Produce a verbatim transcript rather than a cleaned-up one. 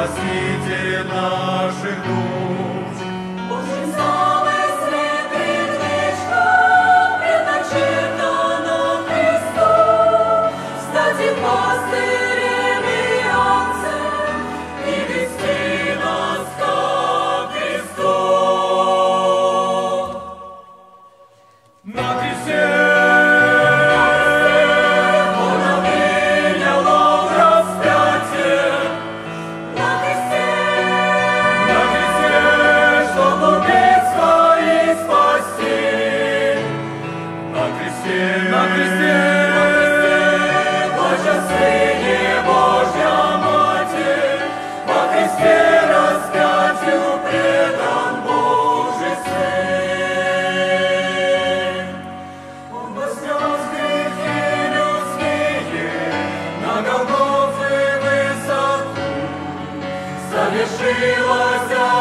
Спаситель наших душ. Божьим замысле предвечно предначертано Христу стать и пастырем и овцем и вести нас ко Христу. На кресте На кресте, на кресте, Божья Сыне, Божья Матерь, во кресте распятию предан Божий Сын. Он вознес грехи людские на Голгофы высоту, совершилась